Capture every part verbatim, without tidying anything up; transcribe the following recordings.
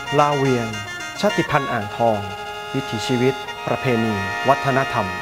ลาวเวียงชาติพันธุ์อ่างทองวิถีชีวิตประเพณีวัฒนธรรม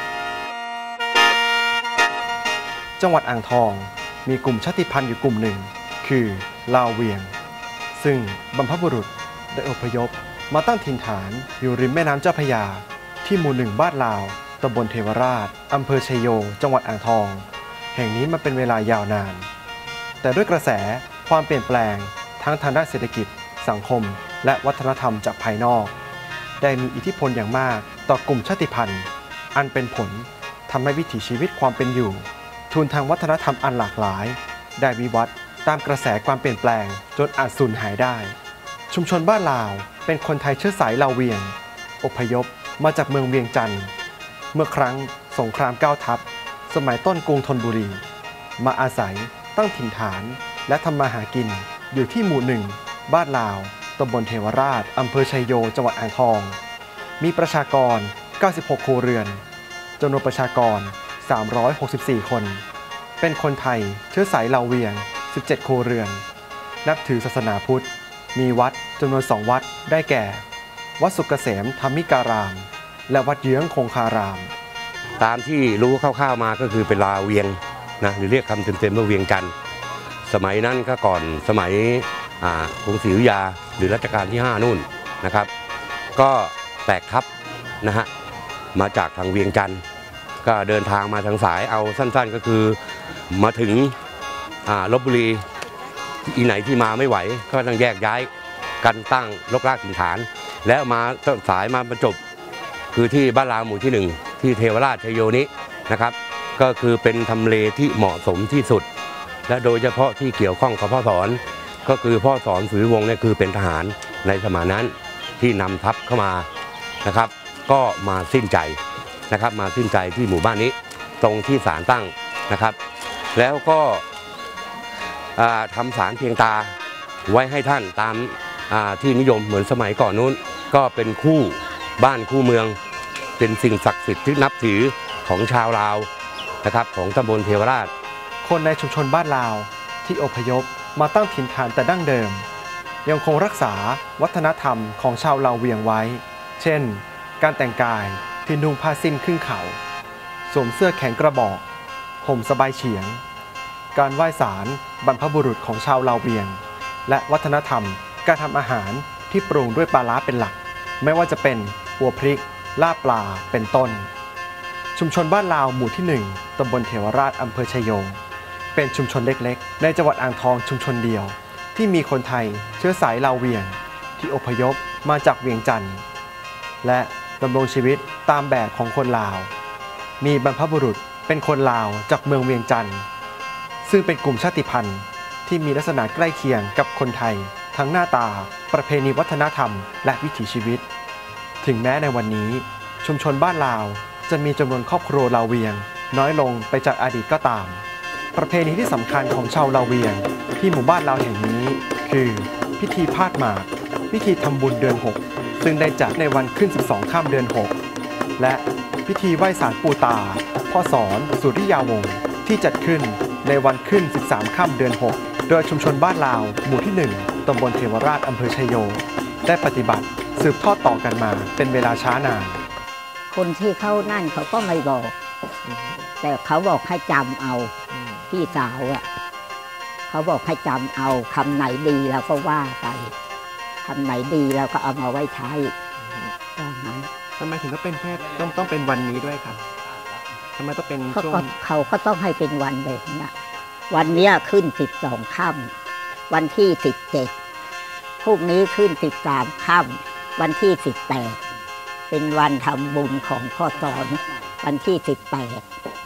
จังหวัดอ่างทองมีกลุ่มชาติพันธุ์อยู่กลุ่มหนึ่งคือลาวเวียงซึ่งบรรพบุรุษได้อพยพมาตั้งถิ่นฐานอยู่ริมแม่น้ำเจ้าพระยาที่หมู่หนึ่งบ้านลาวตำบลเทวราชอำเภอชัยโยจังหวัดอ่างทองแห่งนี้มาเป็นเวลายาวนานแต่ด้วยกระแสความเปลี่ยนแปลงทั้งทางด้านเศรษฐกิจสังคมและวัฒนธรรมจากภายนอกได้มีอิทธิพลอย่างมากต่อกลุ่มชาติพันธุ์อันเป็นผลทำให้วิถีชีวิตความเป็นอยู่ทุนทางวัฒนธรรมอันหลากหลายได้วิวัฒน์ตามกระแสความเปลี่ยนแปลงจนอาจสูญหายได้ชุมชนบ้านลาวเป็นคนไทยเชื้อสายลาวเวียงอพยพมาจากเมืองเวียงจันทร์เมื่อครั้งสงครามเก้าทัพสมัยต้นกรุงธนบุรีมาอาศัยตั้งถิ่นฐานและทำมาหากินอยู่ที่หมู่หนึ่งบ้านลาวตำบลเทวราชอำเภอชัยโยจังหวัดอ่างทองมีประชากรเก้าสิบหกครัวเรือนจำนวนประชากรสามร้อยหกสิบสี่คนเป็นคนไทยเชื้อสายลาวเวียงสิบเจ็ดครัวเรือนนับถือศาสนาพุทธมีวัดจำนวนสองวัดได้แก่วัดสุกเกษมธรรมิการามและวัดเยื้องคงคารามตามที่รู้คร่าวๆมาก็คือเป็นลาวเวียงนะหรือเรียกคำเต็มๆว่าเวียงจันทร์สมัยนั้นก็ก่อนสมัยกรุงศรีอยุธยาหรือรัชกาลที่ห้านู่นนะครับก็แตกทัพนะฮะมาจากทางเวียงจันทร์ก็เดินทางมาทางสายเอาสั้นๆก็คือมาถึงลพบุรีอีไหนที่มาไม่ไหวก็ต้องแยกย้ายกันตั้งรกรากถิ่นฐานแล้วมาต้นสายมาบรรจบคือที่บ้านลาวหมู่ที่หนึ่งที่เทวราชชัยโยนี้นะครับก็คือเป็นทำเลที่เหมาะสมที่สุดและโดยเฉพาะที่เกี่ยวข้องกับพ่อสอนก็คือพ่อสอนสุริวงศ์เนี่ยคือเป็นทหารในสมัยนั้นที่นำทัพเข้ามานะครับก็มาสิ้นใจนะครับมาสิ้นใจที่หมู่บ้านนี้ตรงที่ศาลตั้งนะครับแล้วก็ทำศาลเพียงตาไว้ให้ท่านตามที่นิยมเหมือนสมัยก่อนนู้นก็เป็นคู่บ้านคู่เมืองเป็นสิ่งศักดิ์สิทธิ์ที่นับถือของชาวลาวนะครับของตำบลเทวราชคนในชุมชนบ้านลาวที่อพยพมาตั้งถิ่นฐานแต่ดั้งเดิมยังคงรักษาวัฒนธรรมของชาวลาวเวียงไว้เช่นการแต่งกายที่นุ่งผ้าสิ้นครึ่งเข่าสวมเสื้อแขนกระบอกห่มสบายเฉียงการไหว้ศาลบรรพบุรุษของชาวลาวเวียงและวัฒนธรรมการทำอาหารที่ปรุงด้วยปลาร้าเป็นหลักไม่ว่าจะเป็นหัวพริกลาบปลาเป็นต้นชุมชนบ้านลาวหมู่ที่หนึ่งตำบลเทวราชอำเภอชัยโยเป็นชุมชนเล็กๆในจังหวัดอ่างทองชุมชนเดียวที่มีคนไทยเชื้อสายลาวเวียงที่อพยพมาจากเวียงจันทร์และดำรงชีวิตตามแบบของคนลาวมีบรรพบุรุษเป็นคนลาวจากเมืองเวียงจันทร์ซึ่งเป็นกลุ่มชาติพันธุ์ที่มีลักษณะใกล้เคียงกับคนไทยทั้งหน้าตาประเพณีวัฒนธรรมและวิถีชีวิตถึงแม้ในวันนี้ชุมชนบ้านลาวจะมีจำนวนครอบครัวลาวเวียงน้อยลงไปจากอดีตก็ตามประเพณีที่สำคัญของชาวลาวเวียงที่หมู่บ้านลาวแห่งนี้คือพิธีพาดหมากพิธีทำบุญเดือนหกซึ่งได้จัดในวันขึ้นสิบสองค่ำเดือนหกและพิธีไหว้ศาลปู่ตาพ่อสอนสุริยาวงศ์ที่จัดขึ้นในวันขึ้นสิบสามค่ำเดือนหกโดยชุมชนบ้านลาวหมู่ที่หนึ่งตำบลเทวราชอำเภอชัยโยได้ปฏิบัติสืบทอดต่อกันมาเป็นเวลาช้านานคนที่เขานั่นเขาก็ไม่บอกแต่เขาบอกให้จำเอาพี่สาวอ่ะเขาบอกให้จำเอาคำไหนดีเราก็ว่าไปคำไหนดีเราก็เอามาไว้ใช้ตอนนั้นทำไมถึงต้องเป็นแค่ต้องต้องเป็นวันนี้ด้วยครับทำไมต้องเป็นช่วงเขาก็ต้องให้เป็นวันแบบนี้วันนี้ขึ้นสิบสองค่ำวันที่สิบเจ็ดพรุ่งนี้ขึ้นสิบสามค่ำวันที่สิบแปดเป็นวันทำบุญของพ่อสอนวันที่สิบแปด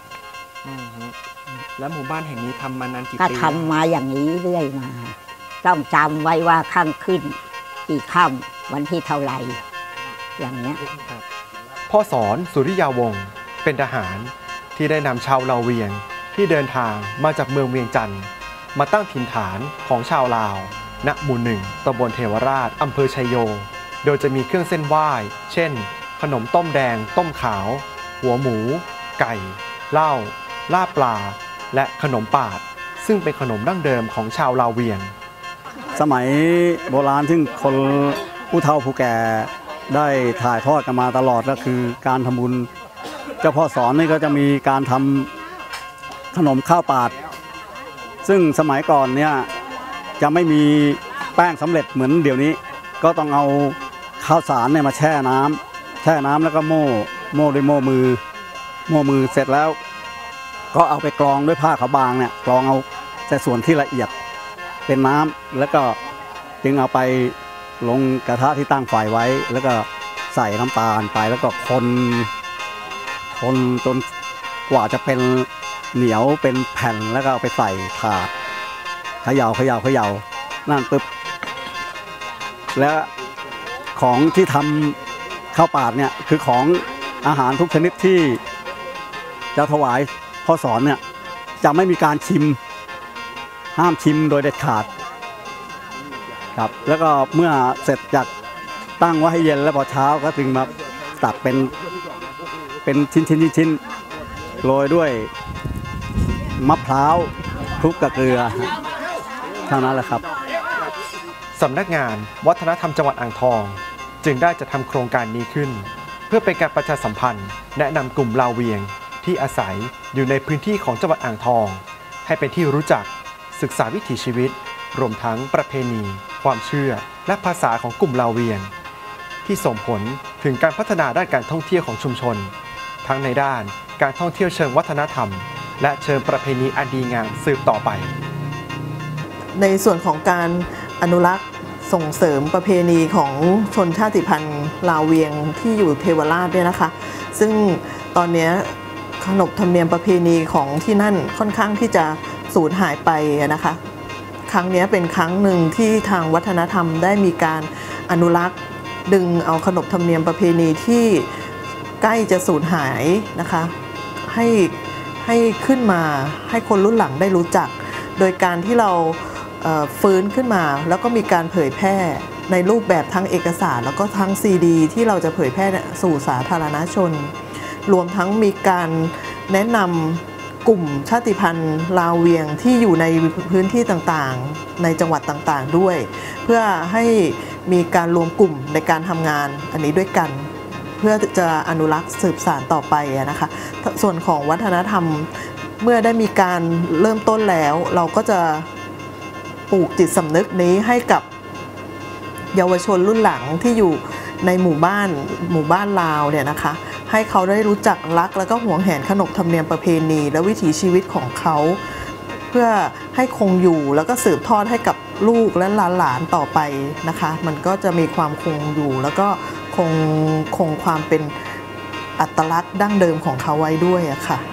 แล้วหมู่บ้านแห่งนี้ทำมานานกี่ปีก็ทำมาอย่างนี้เรื่อยมาต้องจำไว้ว่าค่ำขึ้นกี่ค่ำวันที่เท่าไหร่อย่างนี้พ่อสอนสุริยาวงศ์เป็นทหารที่ได้นำชาวลาวเวียงที่เดินทางมาจากเมืองเวียงจันทร์มาตั้งถิ่นฐานของชาวลาวณหมู่หนึ่งตำบลเทวราชอำเภอชัยโยโดยจะมีเครื่องเส้นไหว้เช่นขนมต้มแดงต้มขาวหัวหมูไก่เหล้าลาบปลาและขนมปาดซึ่งเป็นขนมดั้งเดิมของชาวลาวเวียงสมัยโบราณที่คนผู้เฒ่าผู้แก่ได้ถ่ายทอดกันมาตลอดก็คือการทำบุญเจ้าพ่อสอนนี่ก็จะมีการทำขนมข้าวปาดซึ่งสมัยก่อนเนี่ยจะไม่มีแป้งสำเร็จเหมือนเดี๋ยวนี้ก็ต้องเอาข้าวสารเนี่ยมาแช่น้ำแช่น้ำแล้วก็โม่โม่ด้วยโม่มือโม่มือเสร็จแล้วก็เอาไปกรองด้วยผ้าขาวบางเนี่ยกรองเอาแต่ส่วนที่ละเอียดเป็นน้ำแล้วก็จึงเอาไปลงกระทะที่ตั้งไฟไว้แล้วก็ใส่น้ำตาลไปแล้วก็คนคนจนกว่าจะเป็นเหนียวเป็นแผ่นแล้วก็เอาไปใส่ถาดเขย่าเขย่าเขย่านั่นปึ๊บแล้วของที่ทำข้าวปาดเนี่ยคือของอาหารทุกชนิดที่จะถวายพ่อสอนเนี่ยจะไม่มีการชิมห้ามชิมโดยเด็ดขาดครับแล้วก็เมื่อเสร็จจากตั้งไว้ให้เย็นแล้วพอเช้าก็จึงมาตัดเป็นเป็นชิ้นชิ้นชิ้นโรยด้วยมะพร้าวคลุกกับเกลือเท่านั้นแหละครับสำนักงานวัฒนธรรมจังหวัดอ่างทองจึงได้จัดทำโครงการนี้ขึ้นเพื่อเป็นการประชาสัมพันธ์แนะนำกลุ่มลาวเวียงที่อาศัยอยู่ในพื้นที่ของจังหวัดอ่างทองให้เป็นที่รู้จักศึกษาวิถีชีวิตรวมทั้งประเพณีความเชื่อและภาษาของกลุ่มลาวเวียงที่ส่งผลถึงการพัฒนาด้านการท่องเที่ยวของชุมชนทั้งในด้านการท่องเที่ยวเชิงวัฒนธรรมและเชิงประเพณีอันดีงามสืบต่อไปในส่วนของการอนุรักษ์ส่งเสริมประเพณีของชนชาติพันธุ์ลาวเวียงที่อยู่เทวราชเนี่ยนะคะซึ่งตอนนี้ขนบธรรมเนียมประเพณีของที่นั่นค่อนข้างที่จะสูญหายไปนะคะครั้งนี้เป็นครั้งหนึ่งที่ทางวัฒนธรรมได้มีการอนุรักษ์ดึงเอาขนบธรรมเนียมประเพณีที่ใกล้จะสูญหายนะคะให้ให้ขึ้นมาให้คนรุ่นหลังได้รู้จักโดยการที่เราฟื้นขึ้นมาแล้วก็มีการเผยแพร่ในรูปแบบทั้งเอกสารแล้วก็ทั้งซีดีที่เราจะเผยแพร่สู่สาธารณชนรวมทั้งมีการแนะนำกลุ่มชาติพันธุ์ลาวเวียงที่อยู่ในพื้นที่ต่างๆในจังหวัดต่างๆด้วยเพื่อให้มีการรวมกลุ่มในการทำงานอันนี้ด้วยกันเพื่อจะอนุรักษ์สืบสานต่อไปนะคะส่วนของวัฒนธรรมเมื่อได้มีการเริ่มต้นแล้วเราก็จะปลูกจิตสำนึกนี้ให้กับเยาวชนรุ่นหลังที่อยู่ในหมู่บ้านหมู่บ้านลาวเนี่ยนะคะให้เขาได้รู้จักรักแล้วก็หวงแหนขนบธรรมเนียมประเพณีและวิถีชีวิตของเขาเพื่อให้คงอยู่แล้วก็สืบทอดให้กับลูกและหลานๆต่อไปนะคะมันก็จะมีความคงอยู่แล้วก็คงคงความเป็นอัตลักษณ์ดั้งเดิมของเขาไว้ด้วยอะค่ะ